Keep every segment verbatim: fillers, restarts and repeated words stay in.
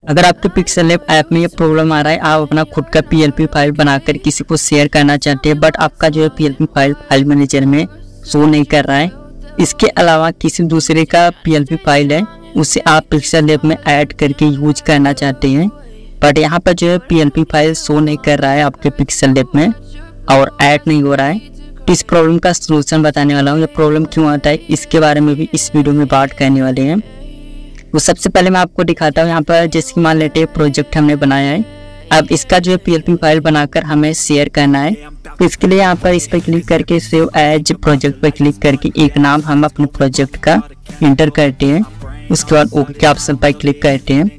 अगर आपके pixel lab app में ये प्रॉब्लम आ रहा है, आप अपना खुद का पीएलपी फाइल बनाकर किसी को शेयर करना चाहते हैं बट आपका जो है पीएलपी फाइल फाइल मैनेजर में शो नहीं कर रहा है, इसके अलावा किसी दूसरे का पीएलपी फाइल है उसे आप पिक्सेल लैब में ऐड करके यूज करना चाहते हैं बट यहाँ पर जो है पीएलपी फाइल शो नहीं कर रहा है आपके पिक्सेल लैब में और ऐड नहीं हो रहा है, तो इस प्रॉब्लम का सलूशन बताने वाला हूँ। ये प्रॉब्लम क्यों आता है इसके बारे में भी इस वीडियो में बात करने वाले हैं। तो सबसे पहले मैं आपको दिखाता हूँ यहाँ पर, जैसे कि मान लेते हैं प्रोजेक्ट हमने बनाया है, अब इसका जो है पीएलपी फाइल बनाकर हमें शेयर करना है। तो इसके लिए यहाँ पर इस पर क्लिक करके सेव एज प्रोजेक्ट पर क्लिक करके एक नाम हम अपने प्रोजेक्ट का इंटर करते हैं, उसके बाद ओके के ऑप्शन पर क्लिक करते हैं।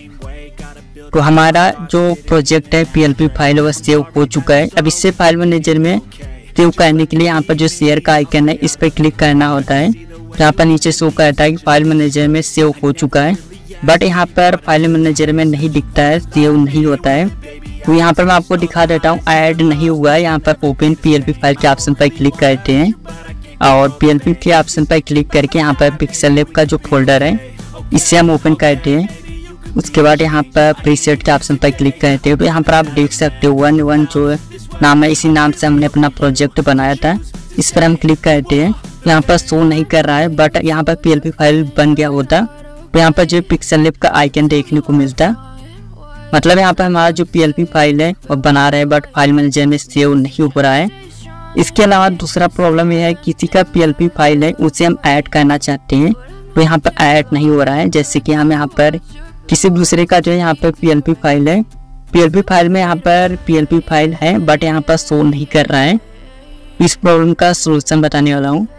तो हमारा जो प्रोजेक्ट है पीएलपी फाइल वह सेव हो चुका है। अब इससे फाइल मैनेजर में सेव करने के लिए यहाँ पर जो शेयर का आइकन है इस पर क्लिक करना होता है। यहाँ पर नीचे शो करता है कि फाइल मैनेजर में सेव हो चुका है बट यहाँ पर फाइल मैनेजर में नहीं दिखता है, सेव नहीं होता है। तो यहाँ पर मैं आपको दिखा देता हूँ, ऐड नहीं हुआ है। यहाँ पर ओपन पीएलपी फाइल के ऑप्शन पर क्लिक करते हैं और पीएलपी के ऑप्शन पर क्लिक करके यहाँ पर पिक्सेल लैब का जो फोल्डर है इसे हम ओपन करते हैं। उसके बाद यहाँ पर प्रीसेट के ऑप्शन पर क्लिक करते हैं। तो यहाँ पर आप देख सकते हो वन वन जो नाम है इसी नाम से हमने अपना प्रोजेक्ट बनाया था, इस पर हम क्लिक करते हैं। यहाँ पर शो नहीं कर रहा है बट यहाँ पर पीएलपी फाइल बन गया होता तो यहाँ पर जो पिक्सेल लैब का आइकन देखने को मिलता, मतलब यहाँ पर हमारा जो पीएलपी फाइल है वो बना रहे हैं बट फाइल मैनेजर में सेव नहीं हो रहा है। इसके अलावा दूसरा प्रॉब्लम यह है किसी का पीएलपी फाइल है उसे हम ऐड करना चाहते हैं तो यहाँ पर ऐड नहीं हो रहा है। जैसे कि हम यहाँ पर किसी दूसरे का जो है यहाँ पर पीएलपी फाइल है, पीएलपी फाइल में यहाँ पर पीएलपी फाइल है बट यहाँ पर शो नहीं कर रहा है। इस प्रॉब्लम का सलूशन बताने वाला हूँ।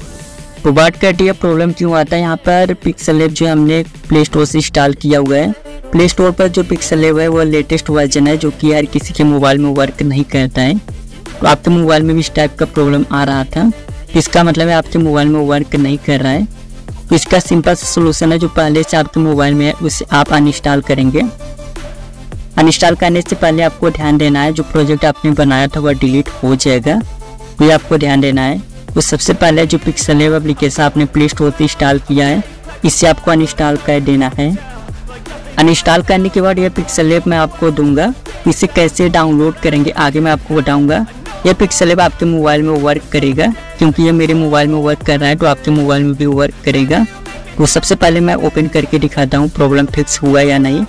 तो बात करती है प्रॉब्लम क्यों आता है। यहाँ पर पिक्सेल लैब जो हमने प्ले स्टोर से इंस्टॉल किया हुआ है, प्ले स्टोर पर जो पिक्सेल लैब है वो लेटेस्ट वर्जन है जो कि हर किसी के मोबाइल में वर्क नहीं करता है। तो आपके मोबाइल में भी इस टाइप का प्रॉब्लम आ रहा था, इसका मतलब है आपके मोबाइल में वर्क नहीं कर रहा है। तो इसका सिंपल सा सोल्यूशन है, जो पहले से आपके मोबाइल में है उसे आप अनइंस्टॉल करेंगे। अनइंस्टॉल करने से पहले आपको ध्यान देना है जो प्रोजेक्ट आपने बनाया था वह डिलीट हो जाएगा, तो ये आपको ध्यान देना है। तो सबसे पहले जो पिक्सेल लैब एप्लीकेशन आपने प्ले स्टोर से इंस्टॉल किया है इसे आपको अनइंस्टॉल कर देना है। अनइंस्टॉल करने के बाद यह पिक्सेल लैब मैं आपको दूंगा, इसे कैसे डाउनलोड करेंगे आगे मैं आपको बताऊंगा। यह पिक्सेल लैब आपके मोबाइल में वर्क करेगा क्योंकि ये मेरे मोबाइल में वर्क कर रहा है तो आपके मोबाइल में भी वर्क करेगा। तो सबसे पहले मैं ओपन करके दिखाता हूँ प्रॉब्लम फिक्स हुआ या नहीं।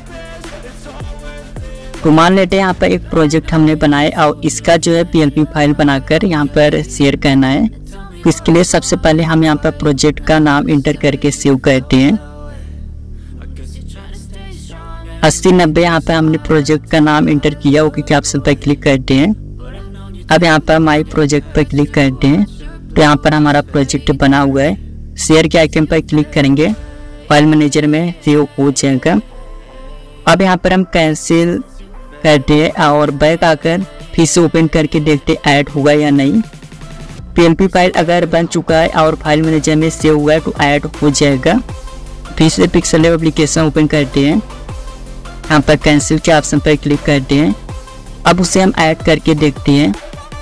तो मान लेते हैं यहाँ पर एक प्रोजेक्ट हमने बनाया और इसका जो है पीएलपी फाइल बनाकर यहाँ पर शेयर करना है। तो इसके लिए सबसे पहले हम यहाँ पर प्रोजेक्ट का नाम इंटर करके सेव करते हैं। अस्सी नब्बे यहाँ पर हमने प्रोजेक्ट का नाम इंटर किया, ओके के ऑप्शन पर क्लिक करते हैं। अब यहाँ पर माई प्रोजेक्ट पर क्लिक करते हैं तो यहाँ पर हमारा प्रोजेक्ट बना हुआ है। शेयर के आइकन पर क्लिक करेंगे, फाइल मैनेजर में सेव हो जाएगा। अब यहाँ पर हम कैंसिल करते हैं और बैक आकर फिर से ओपन करके देखते ऐड हुआ या नहीं। पीएलपी फाइल अगर बन चुका है और फाइल मैनेजर में सेव हुआ है तो ऐड हो जाएगा। फिर से पिक्सेल लैब एप्लीकेशन ओपन करते हैं, यहाँ पर कैंसिल के ऑप्शन पर क्लिक करते हैं। अब उसे हम ऐड करके देखते हैं।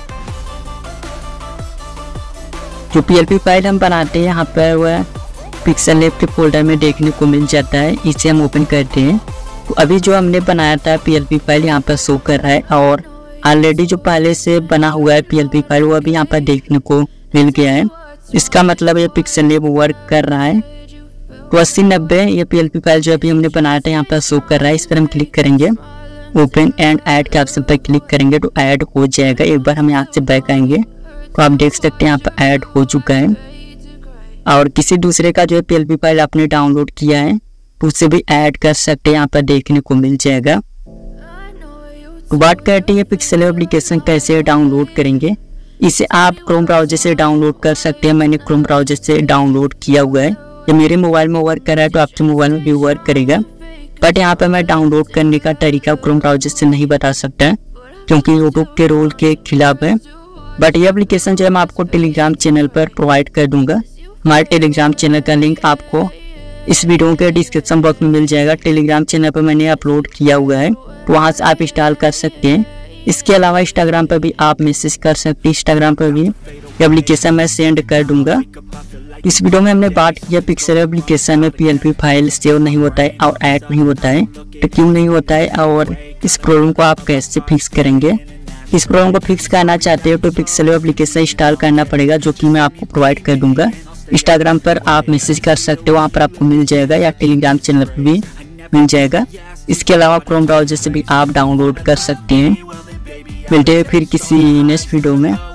जो पीएलपी फाइल हम बनाते हैं यहाँ पर वह पिक्सेल लैब के फोल्डर में देखने को मिल जाता है, इसे हम ओपन करते हैं। तो अभी जो हमने बनाया था पीएलपी फाइल यहाँ पर शो कर रहा है और ऑलरेडी जो पहले से बना हुआ है पीएलपी फाइल वो अभी यहाँ पर देखने को मिल गया है। इसका मतलब ये पिक्सेल लैब वर्क कर रहा है। तो अस्सी नब्बे ये पीएलपी फाइल जो अभी हमने बनाया था यहाँ पर शो कर रहा है, इस पर हम क्लिक करेंगे, ओपन एंड ऐड के ऑप्शन पर क्लिक करेंगे तो ऐड हो जाएगा। एक बार हम यहाँ से बैक आएंगे तो आप देख सकते हैं यहाँ पर ऐड हो चुका है। और किसी दूसरे का जो है पीएलपी फाइल आपने डाउनलोड किया है तो उसे भी ऐड कर सकते हैं, यहाँ पर देखने को मिल जाएगा। तो बात करते हैं पिक्सेल लैब एप्लीकेशन कैसे डाउनलोड करेंगे। इसे आप क्रोम ब्राउजर से डाउनलोड कर सकते हैं, मैंने क्रोम ब्राउजर से डाउनलोड किया हुआ है। ये मेरे मोबाइल में वर्क कर रहा है तो आपके मोबाइल में भी वर्क करेगा, बट यहाँ पर मैं डाउनलोड करने का तरीका क्रोम ब्राउजर से नहीं बता सकता क्योंकि यूट्यूब के रूल के खिलाफ है। बट ये एप्लीकेशन जो है मैं आपको टेलीग्राम चैनल पर प्रोवाइड कर दूंगा। हमारे टेलीग्राम चैनल का लिंक आपको इस वीडियो के डिस्क्रिप्शन बॉक्स में मिल जाएगा। टेलीग्राम चैनल पर मैंने अपलोड किया हुआ है तो वहाँ से आप इंस्टॉल कर सकते हैं। इसके अलावा इंस्टाग्राम पर भी आप मैसेज कर सकते हैं, इंस्टाग्राम पर भी एप्लीकेशन मैं सेंड कर दूंगा। इस वीडियो में हमने बात किया पिक्सेल एप्लीकेशन में पीएलपी फाइल सेव नहीं होता है और ऐड नहीं होता है, तो क्यों नहीं होता है और इस प्रॉब्लम को आप कैसे फिक्स करेंगे। इस प्रॉब्लम को फिक्स करना चाहते हो तो पिक्सेल एप्लीकेशन इंस्टॉल करना पड़ेगा, जो कि मैं आपको प्रोवाइड कर दूंगा। इंस्टाग्राम पर आप मैसेज कर सकते हो, वहाँ पर आपको मिल जाएगा, या टेलीग्राम चैनल पर भी मिल जाएगा। इसके अलावा क्रोम ब्राउजर से भी आप डाउनलोड कर सकते हैं। मिलते हैं फिर किसी नेक्स्ट वीडियो में।